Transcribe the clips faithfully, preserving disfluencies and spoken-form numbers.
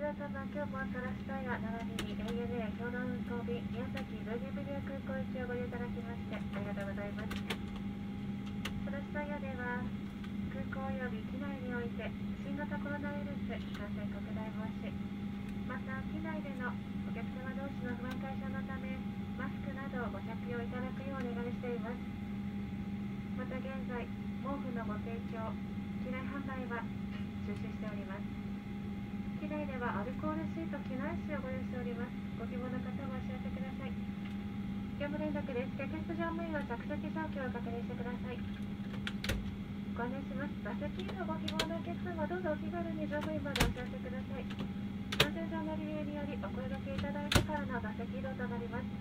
様、今日もトラスタヤ並びに エーエヌエー 共同運航便宮崎ブギブリア空港行きをご利用いただきましてありがとうございます。トラスタヤでは空港及び機内において新型コロナウイルス感染拡大防止、また機内でのお客様同士の不安解消のためマスクなどをご着用いただくようお願いしています。また現在毛布のご提供、機内販売は中止しております。機内ではアルコールシート、機内紙をご用意しております。ご希望の方はお知らせください。業務連絡です。客室乗務員は着席状況を確認してください。ご案内します。座席へのご希望のお客様、どうぞお気軽に乗務員までお知らせください。安全上の理由によりお声掛けいただいてからの座席移動となります。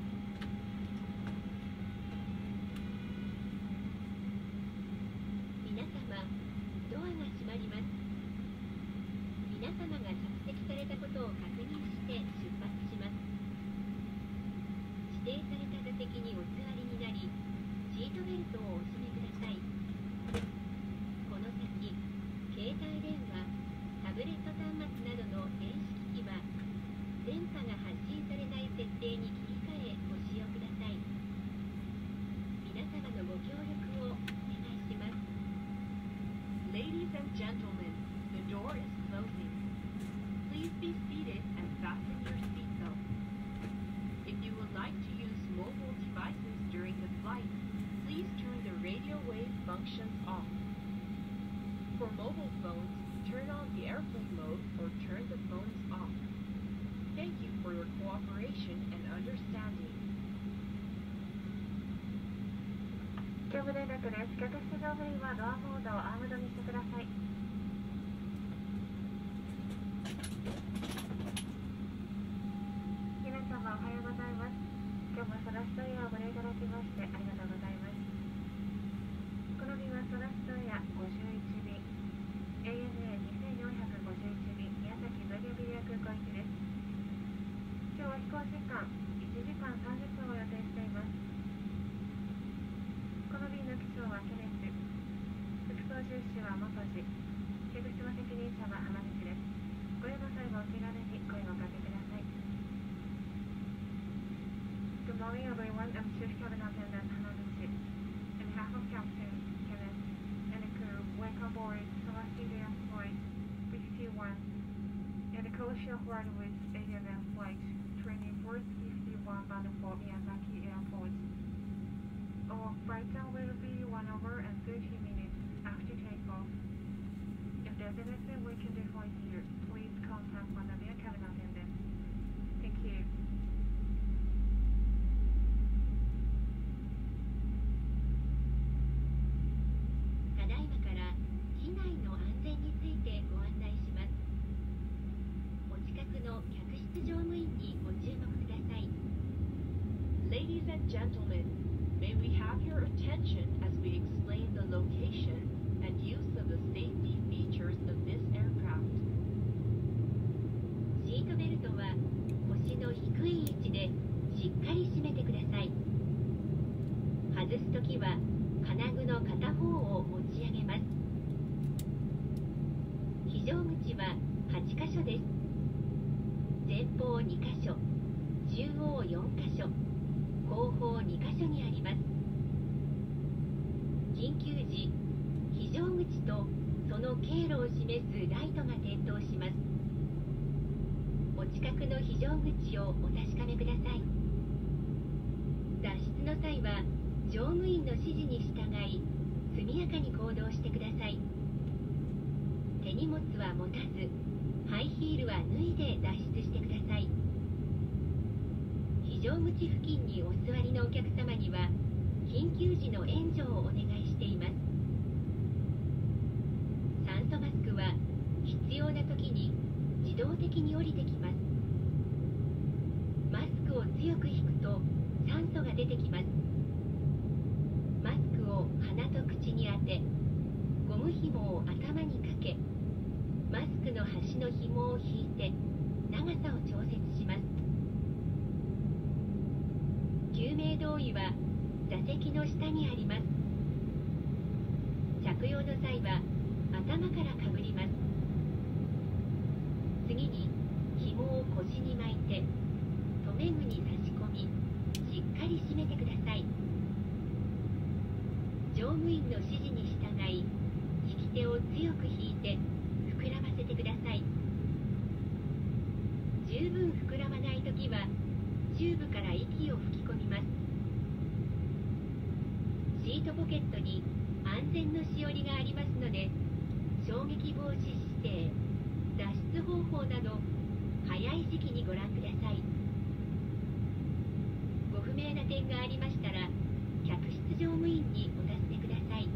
皆様、ドアが閉まります。皆様が着席されたことを確認して出発します。指定された座席にお座りになり、シートベルトをお締めください。この先、携帯電話、タブレット端末などの電子機器は電波が発信されない設定に切り替えご使用ください。皆様のご協力をお願いします。 Ladies and gentlemen, the door is closing. Please be seated and fasten your seatbelt. If you would like to use mobile devices during the flight, please turn the radio wave functions off. For mobile phones, turn on the airplane mode or turn the phones off. Thank you for your cooperation and understanding. 業務連絡です。客室乗務員はドアモードをアームドにしてください。皆様おはようございます。今日もトラストエアをご利用いただきましてありがとうございます。この便はトラストエアごじゅういち便 エーエヌエーにせんよんひゃくごじゅういち 便宮崎ブギブリア空港行きです。今日は飛行時間いちじかんさんじゅっぷんを予定しています。この便の機長はケネス、副操縦士は元次、客室の責任者は浜口です。ご用の際はお気軽に声をおかけください。Good morning everyone, I'm Chief Cabin Attendant Hamaguchi. On behalf of Captain Kenneth and the crew, welcome aboard Celestia Flight fifty-one and the collision avoid with Avian Flight training four fifty-one bound for Miyazaki Airport. Our flight time will be one hour and thirty minutes after takeoff. If there's anything we can do for you, please contact one of your cabin attendants. Thank you. ただいまから機内の安全についてご案内します。お近くの客室乗務員にご注目ください。 Ladies and gentlemen, may we have your attention as we explain the location and use of the safety features of this aircraft. シートベルトは腰の低い位置でしっかり締めてください。外すときは金具の片方を持ち上げます。非常口ははちかしょです。前方にかしょ、中央よんかしょ、後方にかしょにあります。緊急時、非常口とその経路を示すライトが点灯します。お近くの非常口をお確かめください。脱出の際は乗務員の指示に従い速やかに行動してください。手荷物は持たず、ハイヒールは脱いで脱出してください。非常口付近にお座りのお客様には緊急時の援助をお願いしています。酸素マスクは必要な時に自動的に降りてきます。マスクを強く引くと酸素が出てきます。マスクを鼻と口に当て、ゴム紐を頭にかけ、マスクの端の紐を引いて長さを調節します。救命胴衣は座席の下にあります。着用の際は頭からかぶります。次に非務員の指示に従い、引き手を強く引いて膨らませてください。十分膨らまないときはチューブから息を吹き込みます。シートポケットに安全のしおりがありますので、衝撃防止姿勢、脱出方法など早い時期にご覧ください。ご不明な点がありましたら客室乗務員にお尋ねください。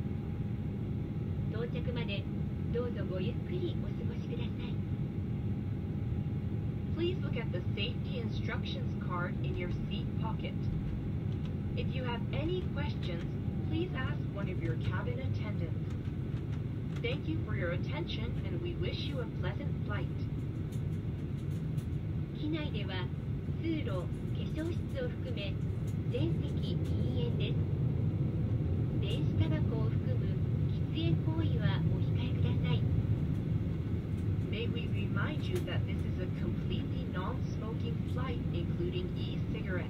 到着までどうぞごゆっくりお過ごしください。 Please look at the safety instructions card in your seat pocket. If you have any questions, please ask one of your cabin attendants. Thank you for your attention and we wish you a pleasant flight. 機内では通路、化粧室を含め全席禁煙です。電子タバコを含む喫煙行為はお控えください。 May we remind you that this is a completely non-smoking flight including e-cigarettes.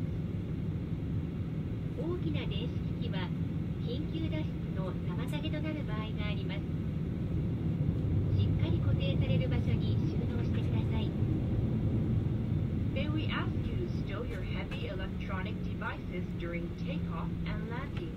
大きな電子機器は緊急脱出の妨げとなる場合があります。しっかり固定される場所に収納してください。 May we ask you to stow your heavy electronic devices during takeoff and landing.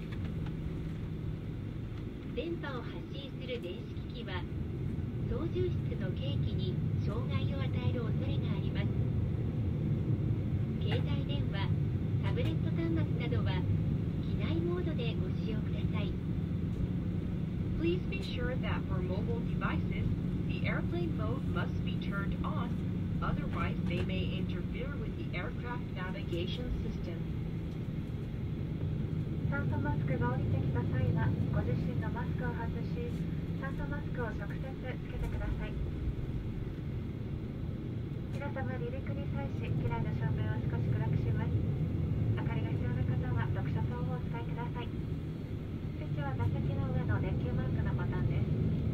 電波を発信する電子機器は操縦室の計器に障害を与える恐れがあります。携帯電話、タブレット端末などは機内モードでご使用ください。 Please be sure that for mobile devices, the airplane mode must be turned on, otherwise they may interfere with the aircraft navigation system. 酸素マスクが降りてきた際はご自身のマスクを外し、酸素マスクを直接つけてください。皆様、離陸に際し機内の照明を少し暗くします。明かりが必要な方は読書灯をお使いください。スイッチは座席の上の電球マークのボタンです。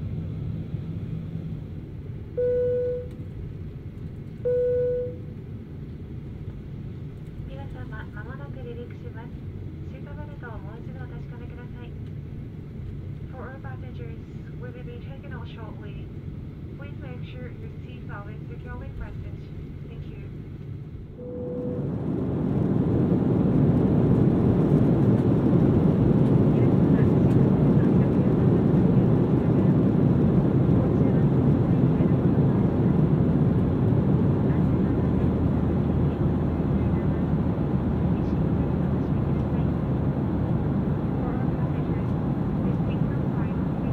皆様、まもなく離陸します。シートベルトをもう一度お確かめください。For all passengers, we will be taking off shortly. Please make sure your seatbelt is securely fastened. Thank you.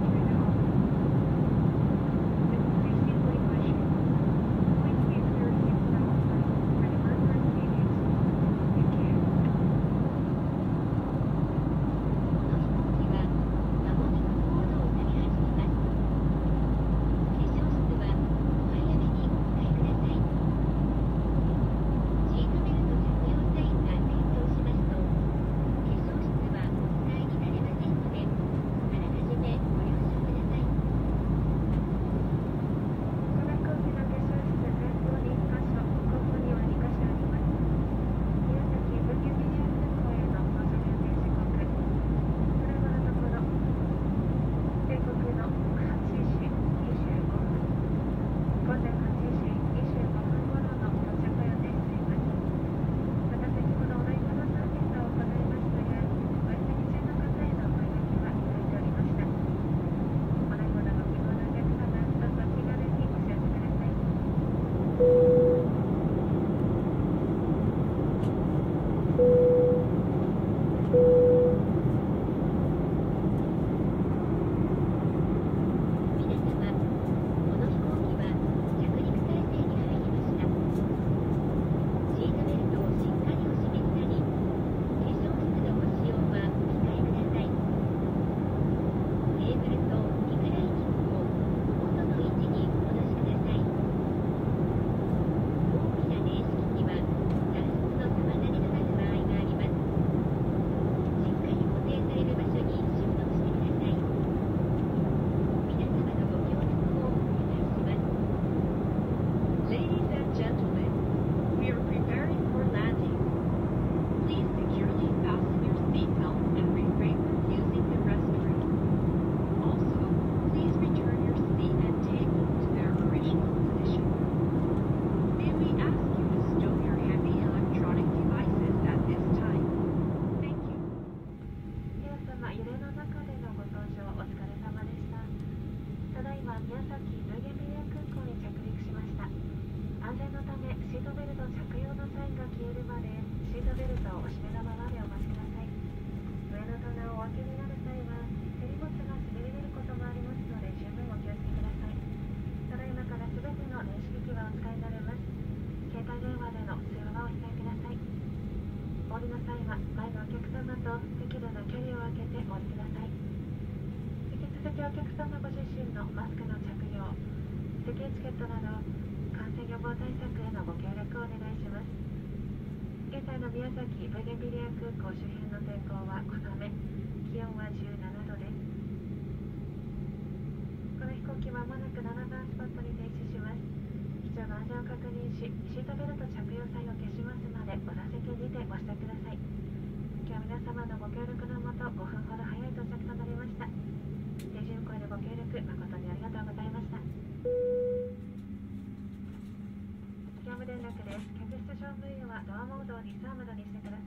Please は前のお客様と適度な距離を空けてお降りください。引き続きお客様ご自身のマスクの着用、席エチケットなど感染予防対策へのご協力をお願いします。現在の宮崎ブーゲンビリア空港周辺の天候は小雨、気温はじゅうななどです。この飛行機はまもなくななばんスポットに停止します。機長の安全を確認し、シートベルト着用剤を消しますまでお座席にてご支度ください。今日は皆様のご協力のもとごふんほど早い到着となりました。定時運行でご協力誠にありがとうございました。業務連絡です。客室乗務員はドアモードをリサーモードにしてください。